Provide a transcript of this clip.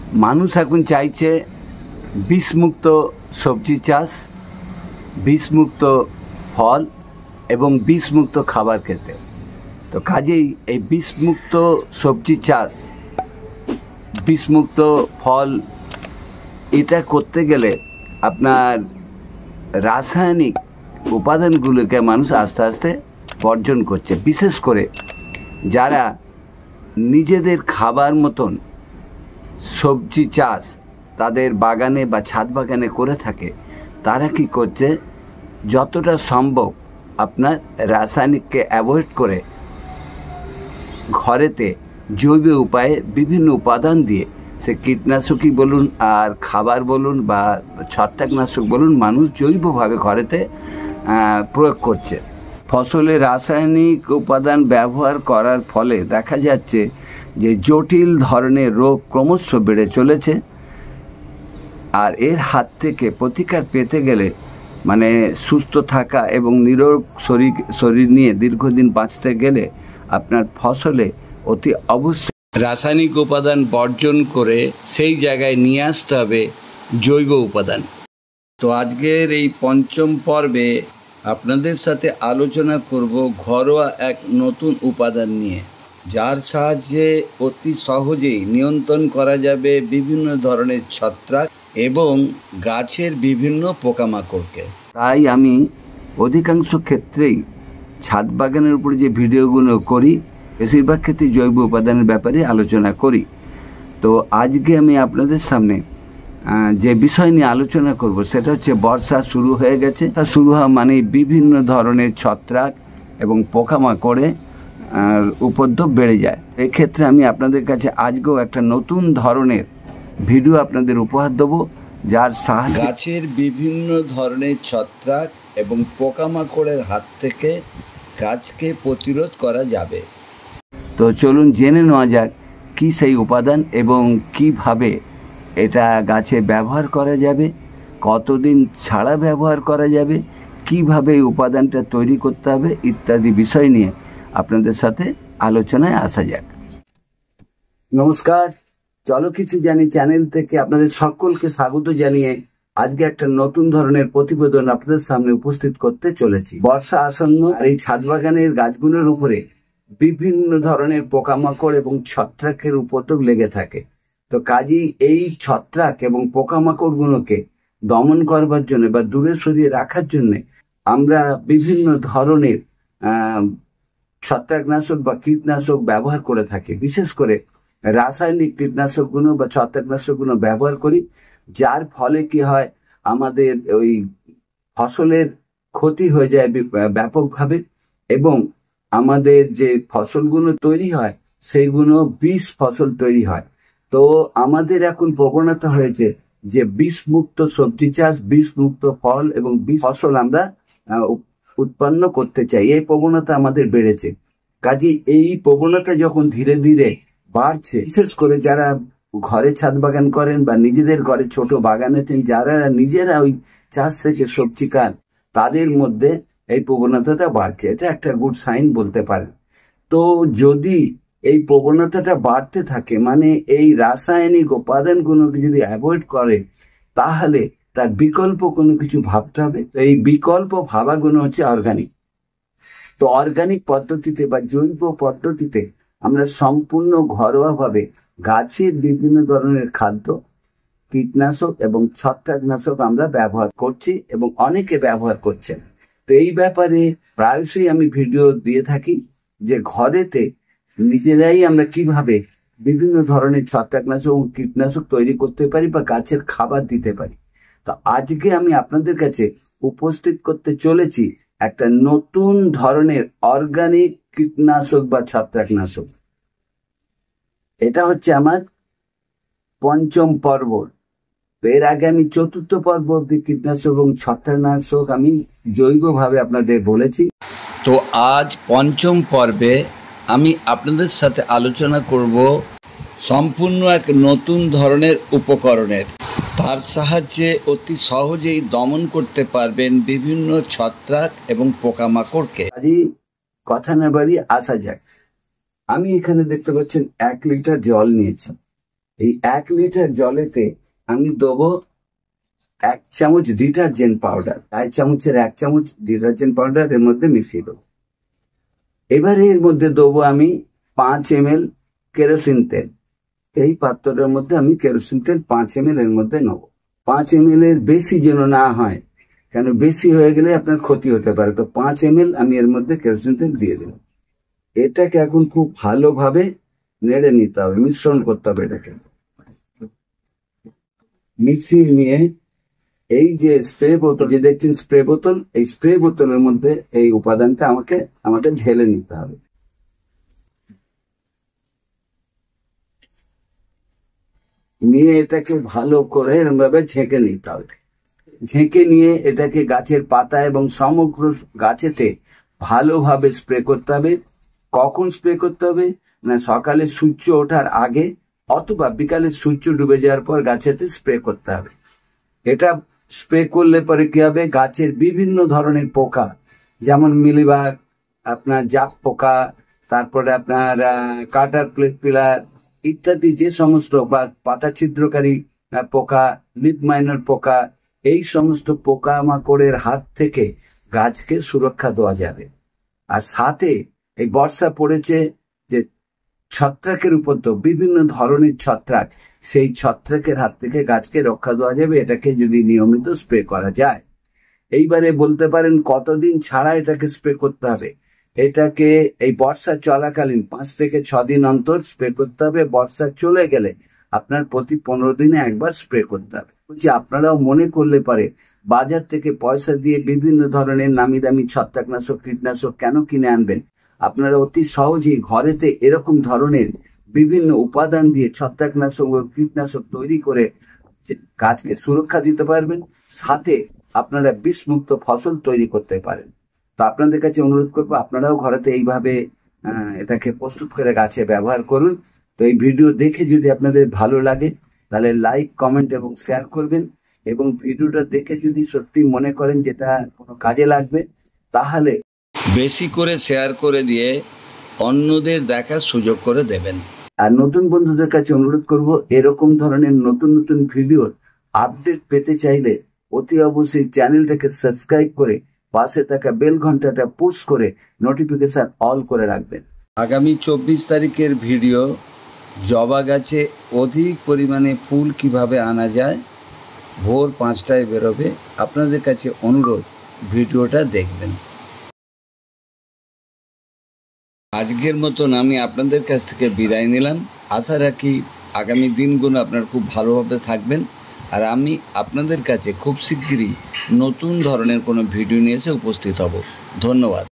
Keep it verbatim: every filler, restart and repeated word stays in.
মানুষ এখন চাইছে বিষমুক্ত সবজি চাষ, বিষমুক্ত ফল এবং বিষমুক্ত খাবার খেতে। তো কাজেই এই বিষমুক্ত সবজি চাষ, বিষমুক্ত ফল এটা করতে গেলে আপনার রাসায়নিক উপাদানগুলোকে মানুষ আস্তে আস্তে বর্জন করছে। বিশেষ করে যারা নিজেদের খাবার মতন সবজি চাষ তাদের বাগানে বা ছাদ বাগানে করে থাকে, তারা কি করছে, যতটা সম্ভব আপনার রাসায়নিককে অ্যাভয়েড করে ঘরেতে জৈব উপায়ে বিভিন্ন উপাদান দিয়ে, সে কীটনাশকই বলুন আর খাবার বলুন বা ছত্রাকনাশক বলুন, মানুষ জৈবভাবে ঘরেতে প্রয়োগ করছে। ফসলে রাসায়নিক উপাদান ব্যবহার করার ফলে দেখা যাচ্ছে যে জটিল ধরনের রোগ ক্রমশ বেড়ে চলেছে। আর এর হাত থেকে প্রতিকার পেতে গেলে মানে সুস্থ থাকা এবং নিরোগ শরীর শরীর নিয়ে দীর্ঘদিন বাঁচতে গেলে আপনার ফসলে অতি অবশ্যই রাসায়নিক উপাদান বর্জন করে সেই জায়গায় নিয়ে আসতে হবে জৈব উপাদান। তো আজকের এই পঞ্চম পর্বে আপনাদের সাথে আলোচনা করব ঘরোয়া এক নতুন উপাদান নিয়ে, যার সাহায্যে অতি সহজেই নিয়ন্ত্রণ করা যাবে বিভিন্ন ধরনের ছত্রাক এবং গাছের বিভিন্ন পোকামাকড়কে। তাই আমি অধিকাংশ ক্ষেত্রেই ছাদ বাগানের উপরে যে ভিডিওগুলো করি, বেশিরভাগ ক্ষেত্রে জৈব উপাদানের ব্যাপারে আলোচনা করি। তো আজকে আমি আপনাদের সামনে যে বিষয় নিয়ে আলোচনা করব সেটা হচ্ছে বর্ষা শুরু হয়ে গেছে। তা শুরু হওয়া মানে বিভিন্ন ধরনের ছত্রাক এবং পোকামাকড়ে উপদ্রব বেড়ে যায়। এক্ষেত্রে আমি আপনাদের কাছে আজকেও একটা নতুন ধরনের ভিডিও আপনাদের উপহার দেবো, যার সাহায্যে গাছের বিভিন্ন ধরনের ছত্রাক এবং পোকামাকড়ের হাত থেকে গাছকে প্রতিরোধ করা যাবে। তো চলুন জেনে নেওয়া যাক কী সেই উপাদান এবং কিভাবে এটা গাছে ব্যবহার করা যাবে, কতদিন ছাড়া ব্যবহার করা যাবে, কিভাবে এই উপাদানটা তৈরি করতে হবে ইত্যাদি বিষয় নিয়ে আপনাদের সাথে আলোচনায় আসা যাক। নমস্কার, চলো কিছু জানি চ্যানেল থেকে আপনাদের সকলকে স্বাগত জানিয়ে আজকে একটা নতুন ধরনের প্রতিবেদন আপনাদের সামনে উপস্থিত করতে চলেছি। বর্ষা আসন্ন আর এই ছাদ বাগানের গাছগুলোর উপরে বিভিন্ন ধরনের পোকামাকড় এবং ছত্রাকের উপদ্রব লেগে থাকে। তো কাজেই এই ছত্রাক এবং পোকামাকড়গুলোকে দমন করবার জন্য বা দূরে সরিয়ে রাখার জন্য আমরা বিভিন্ন ধরনের ছত্রাকনাশক বা কীটনাশক ব্যবহার করে থাকি। বিশেষ করে রাসায়নিক কীটনাশকগুলো বা ছত্রাকনাশকগুলো ব্যবহার করি, যার ফলে কি হয়, আমাদের ওই ফসলের ক্ষতি হয়ে যায় ব্যাপকভাবে এবং আমাদের যে ফসলগুলো তৈরি হয় সেইগুলো বিষ ফসল তৈরি হয়। তো আমাদের এখন প্রবণতা হয়েছে যে বিষমুক্ত সবজি চাষ, বিষমুক্ত ফল এবং বিষ ফসল আমরা উৎপন্ন করতে চাই। এই প্রবণতা আমাদের বেড়েছে। কাজে এই প্রবণতা যখন ধীরে ধীরে বাড়ছে, বিশেষ করে যারা ঘরে ছাদ বাগান করেন বা নিজেদের ঘরে ছোট বাগান আছেন, যারা নিজেরা ওই চাষ থেকে সবজি খান, তাদের মধ্যে এই প্রবণতাটা বাড়ছে। এটা একটা গুড সাইন বলতে পারেন। তো যদি এই প্রবণতাটা বাড়তে থাকে, মানে এই রাসায়নিক উপাদানগুলোকে যদি অ্যাভয়েড করে, তাহলে তার বিকল্প কোনো কিছু ভাবতে হবে। তো এই বিকল্প ভাবাগুলো হচ্ছে অর্গানিক। তো অর্গানিক পদ্ধতিতে বা জৈব পদ্ধতিতে আমরা সম্পূর্ণ ঘরোয়াভাবে গাছের বিভিন্ন ধরনের খাদ্য, কীটনাশক এবং ছত্রাকনাশক আমরা ব্যবহার করছি এবং অনেকে ব্যবহার করছেন। তো এই ব্যাপারে প্রায়শই আমি ভিডিও দিয়ে থাকি যে ঘরেতে নিজেরাই আমরা কিভাবে বিভিন্ন ধরনের ছত্রাকনাশক ও কীটনাশক তৈরি করতে পারি বা গাছের খাবার দিতে পারি। তো আজকে আমি আপনাদের কাছে উপস্থিত করতে চলেছি একটা নতুন ধরনের অর্গানিক কীটনাশক বা ছত্রাকনাশক। এটা হচ্ছে আমার পঞ্চম পর্ব। তো এর আগে আমি চতুর্থ পর্ব অব্দি কীটনাশক এবং ছত্রাকনাশক আমি জৈবভাবে আপনাদের বলেছি। তো আজ পঞ্চম পর্বে আমি আপনাদের সাথে আলোচনা করব সম্পূর্ণ এক নতুন ধরনের উপকরণের। তার সাহায্যে অতি সহজেই দমন করতে পারবেন বিভিন্ন ছত্রাক এবং পোকামাকড়কে। আজই কথা না বাড়িয়ে আসা যাক। আমি এখানে দেখতে পাচ্ছেন এক লিটার জল নিয়েছি। এই এক লিটার জলেতে আমি দেবো এক চামচ ডিটারজেন্ট পাউডার, এক চামচের এক চামচ ডিটারজেন্ট পাউডার এর মধ্যে মিশিয়ে দেবো। এবারে এর মধ্যে দেবো আমি পাঁচ এম এল কেরোসিন তেল। এই পাত্রটার মধ্যে আমি কেরোসিন তেল পাঁচ এম এল এর মধ্যে নেব। পাঁচ এম এল এর বেশি যেন না হয়, কেন বেশি হয়ে গেলে আপনার ক্ষতি হতে পারে। তো পাঁচ এম এল আমি এর মধ্যে কেরোসিন তেল দিয়ে দিলাম। এটাকে এখন খুব ভালোভাবে নেড়ে নিতে হবে, মিশ্রণ করতে হবে। এটাকে মিক্সি নিয়ে এই যে স্প্রে বোতল যে দেখছেন স্প্রে বোতল, এই স্প্রে বোতলের মধ্যে এই উপাদানটা আমাকে আমাদের ঢেলে নিতে হবে। নিয়ে এটাকে ভালো করে এরকম ভাবে ঝেঁকে নিতে হবে। ঝেঁকে নিয়ে এটাকে গাছের পাতা এবং সমগ্র গাছেতে ভালোভাবে স্প্রে করতে হবে। কখন স্প্রে করতে হবে না, সকালে সূর্য ওঠার আগে অথবা বিকালে সূর্য ডুবে যাওয়ার পর গাছেতে স্প্রে করতে হবে। এটা স্প্রে করলে পরে কি হবে, গাছের বিভিন্ন ধরনের পোকা, যেমন মিলিবাগ, আপনার জাপ পোকা, তারপরে আপনার কাটার প্লেট পিলার ইত্যাদি যে সমস্ত বা পাতা ছিদ্রকারী পোকা, লিফ মাইনার পোকা, এই সমস্ত পোকা মাকড়ের হাত থেকে গাছকে সুরক্ষা দেওয়া যাবে। আর সাথে এই বর্ষা পড়েছে যে ছত্রাকের উপর, তো বিভিন্ন ধরনের ছত্রাক, সেই ছত্রাকের হাত থেকে গাছকে রক্ষা দেওয়া যাবে এটাকে যদি নিয়মিত স্প্রে করা যায়। এইবারে বলতে পারেন কতদিন ছাড়া এটাকে স্প্রে করতে হবে। এটাকে এই বর্ষা চলাকালীন পাঁচ থেকে ছ দিন অন্তর স্প্রে করতে হবে। বর্ষা চলে গেলে আপনার প্রতি পনেরো দিনে একবার স্প্রে করতে হবে। বলছি আপনারাও মনে করলে পারে বাজার থেকে পয়সা দিয়ে বিভিন্ন ধরনের নামি দামি ছত্রাকনাশক কীটনাশক কেন কিনে আনবেন? আপনারা অতি সহজেই ঘরেতে এরকম ধরনের বিভিন্ন উপাদান দিয়ে ছত্রাকনাশক ও কীটনাশক তৈরি করে গাছকে সুরক্ষা দিতে পারবেন, সাথে আপনারা বিষমুক্ত ফসল তৈরি করতে পারেন। তো আপনাদের কাছে অনুরোধ করবো আপনারাও ঘরেতে এইভাবে এটাকে প্রস্তুত করে গাছে ব্যবহার করুন। তো এই ভিডিও দেখে যদি আপনাদের ভালো লাগে তাহলে লাইক, কমেন্ট এবং শেয়ার করবেন, এবং ভিডিওটা দেখে যদি সত্যি মনে করেন যেটা কোনো কাজে লাগবে তাহলে বেশি করে শেয়ার করে দিয়ে অন্যদের দেখার সুযোগ করে দেবেন। আর নতুন বন্ধুদের কাছে অনুরোধ করব এরকম ধরনের নতুন নতুন ভিডিওর আপডেট পেতে চাইলে অতি অবশ্যই চ্যানেলটাকে সাবস্ক্রাইব করে পাশে থাকা বেল ঘন্টাটা পুশ করে নোটিফিকেশন অল করে রাখবেন। আগামী চব্বিশ তারিখের ভিডিও জবা গাছে অধিক পরিমাণে ফুল কিভাবে আনা যায়, ভোর পাঁচটায় বেরোবে। আপনাদের কাছে অনুরোধ ভিডিওটা দেখবেন। আজকের মতন আমি আপনাদের কাছ থেকে বিদায় নিলাম। আশা রাখি আগামী দিনগুলো আপনার খুব ভালোভাবে থাকবেন, আর আমি আপনাদের কাছে খুব শিগগিরই নতুন ধরনের কোনো ভিডিও নিয়ে এসে উপস্থিত হব। ধন্যবাদ।